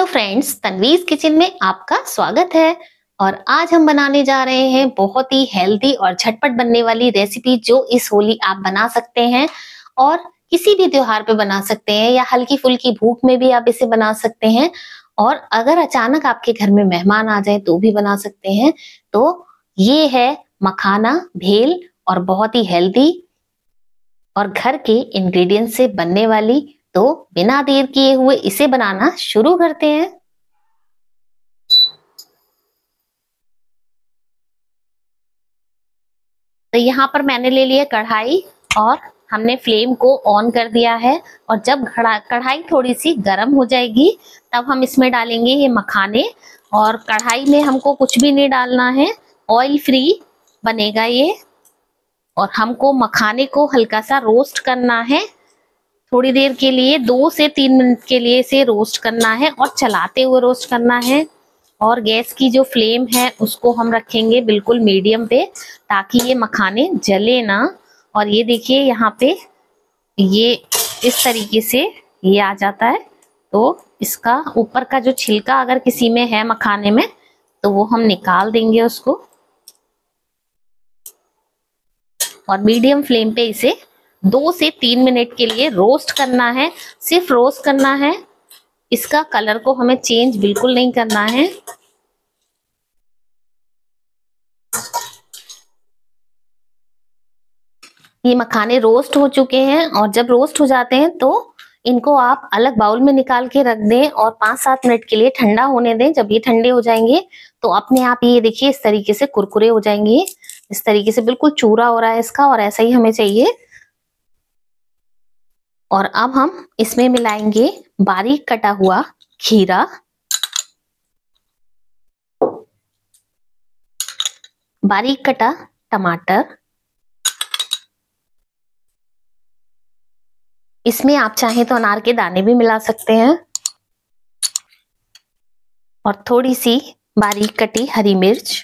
Friends, तन्वीज़ kitchen में आपका स्वागत है। और आज हम बनाने जा रहे हैं बहुत ही हेल्दी और झटपट बनने वाली रेसिपी, जो इस होली आप बना सकते हैं और किसी भी त्योहार पे बना सकते हैं या हल्की फुल्की भूख में भी आप इसे बना सकते हैं। और अगर अचानक आपके घर में मेहमान आ जाए तो भी बना सकते हैं। तो ये है मखाना भेल, और बहुत ही हेल्दी और घर के इंग्रेडिएंट से बनने वाली। तो बिना देर किए हुए इसे बनाना शुरू करते हैं। तो यहाँ पर मैंने ले लिया कढ़ाई और हमने फ्लेम को ऑन कर दिया है। और जब कढ़ाई थोड़ी सी गर्म हो जाएगी तब हम इसमें डालेंगे ये मखाने। और कढ़ाई में हमको कुछ भी नहीं डालना है, ऑयल फ्री बनेगा ये। और हमको मखाने को हल्का सा रोस्ट करना है थोड़ी देर के लिए, 2 से 3 मिनट के लिए इसे रोस्ट करना है और चलाते हुए रोस्ट करना है। और गैस की जो फ्लेम है उसको हम रखेंगे बिल्कुल मीडियम पे, ताकि ये मखाने जले ना। और ये देखिए यहाँ पे ये इस तरीके से ये आ जाता है। तो इसका ऊपर का जो छिलका अगर किसी में है मखाने में तो वो हम निकाल देंगे उसको। और मीडियम फ्लेम पे इसे 2 से 3 मिनट के लिए रोस्ट करना है, सिर्फ रोस्ट करना है। इसका कलर को हमें चेंज बिल्कुल नहीं करना है। ये मखाने रोस्ट हो चुके हैं, और जब रोस्ट हो जाते हैं तो इनको आप अलग बाउल में निकाल के रख दें और 5-7 मिनट के लिए ठंडा होने दें। जब ये ठंडे हो जाएंगे तो अपने आप ये देखिए इस तरीके से कुरकुरे हो जाएंगे। इस तरीके से बिल्कुल चूरा हो रहा है इसका, और ऐसा ही हमें चाहिए। और अब हम इसमें मिलाएंगे बारीक कटा हुआ खीरा, बारीक कटा टमाटर, इसमें आप चाहें तो अनार के दाने भी मिला सकते हैं, और थोड़ी सी बारीक कटी हरी मिर्च,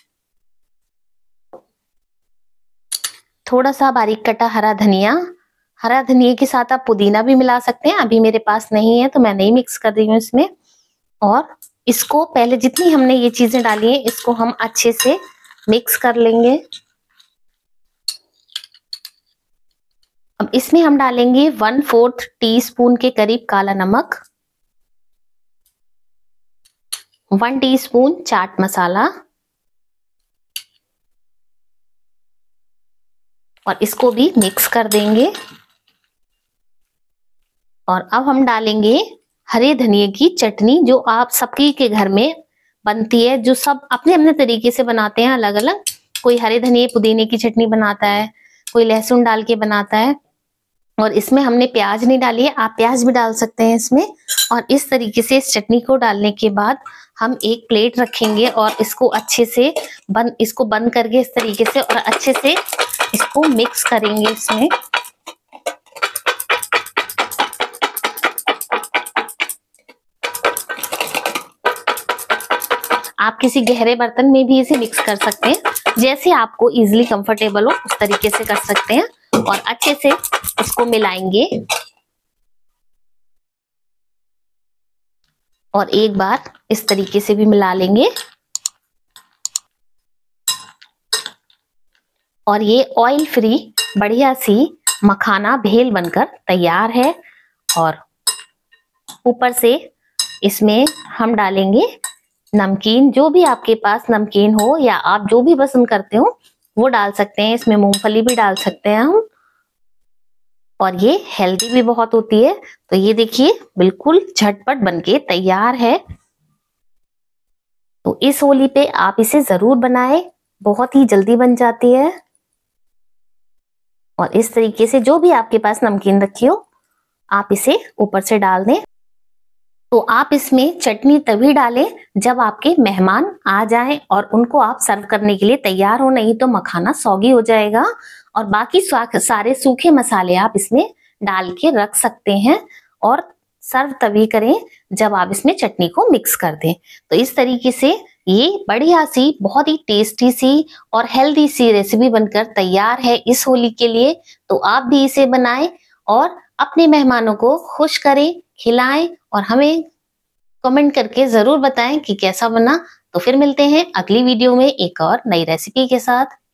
थोड़ा सा बारीक कटा हरा धनिया। हरा धनिया के साथ आप पुदीना भी मिला सकते हैं, अभी मेरे पास नहीं है तो मैं नहीं मिक्स कर रही हूँ इसमें। और इसको पहले जितनी हमने ये चीजें डाली हैं इसको हम अच्छे से मिक्स कर लेंगे। अब इसमें हम डालेंगे 1/4 टीस्पून के करीब काला नमक, 1 टीस्पून चाट मसाला, और इसको भी मिक्स कर देंगे। और अब हम डालेंगे हरे धनिए की चटनी, जो आप सबके के घर में बनती है, जो सब अपने अपने तरीके से बनाते हैं अलग अलग। कोई हरे धनिए पुदीने की चटनी बनाता है, कोई लहसुन डाल के बनाता है। और इसमें हमने प्याज नहीं डाली है, आप प्याज भी डाल सकते हैं इसमें। और इस तरीके से इस चटनी को डालने के बाद हम एक प्लेट रखेंगे और इसको अच्छे से बंद करके इस तरीके से, और अच्छे से इसको मिक्स करेंगे इसमें। आप किसी गहरे बर्तन में भी इसे मिक्स कर सकते हैं, जैसे आपको इजीली कंफर्टेबल हो उस तरीके से कर सकते हैं। और अच्छे से इसको मिलाएंगे, और एक बार इस तरीके से भी मिला लेंगे। और ये ऑयल फ्री बढ़िया सी मखाना भेल बनकर तैयार है। और ऊपर से इसमें हम डालेंगे नमकीन, जो भी आपके पास नमकीन हो या आप जो भी पसंद करते हो वो डाल सकते हैं। इसमें मूंगफली भी डाल सकते हैं हम, और ये हेल्दी भी बहुत होती है। तो ये देखिए बिल्कुल झटपट बनके तैयार है। तो इस होली पे आप इसे जरूर बनाएं, बहुत ही जल्दी बन जाती है। और इस तरीके से जो भी आपके पास नमकीन रखी हो आप इसे ऊपर से डाल दें। तो आप इसमें चटनी तभी डालें जब आपके मेहमान आ जाएं और उनको आप सर्व करने के लिए तैयार हो, नहीं तो मखाना सौगी हो जाएगा। और बाकी सारे सूखे मसाले आप इसमें डाल के रख सकते हैं, और सर्व तभी करें जब आप इसमें चटनी को मिक्स कर दें। तो इस तरीके से ये बढ़िया सी बहुत ही टेस्टी सी और हेल्दी सी रेसिपी बनकर तैयार है इस होली के लिए। तो आप भी इसे बनाएं और अपने मेहमानों को खुश करें, खिलाएं, और हमें कमेंट करके जरूर बताएं कि कैसा बना। तो फिर मिलते हैं अगली वीडियो में एक और नई रेसिपी के साथ।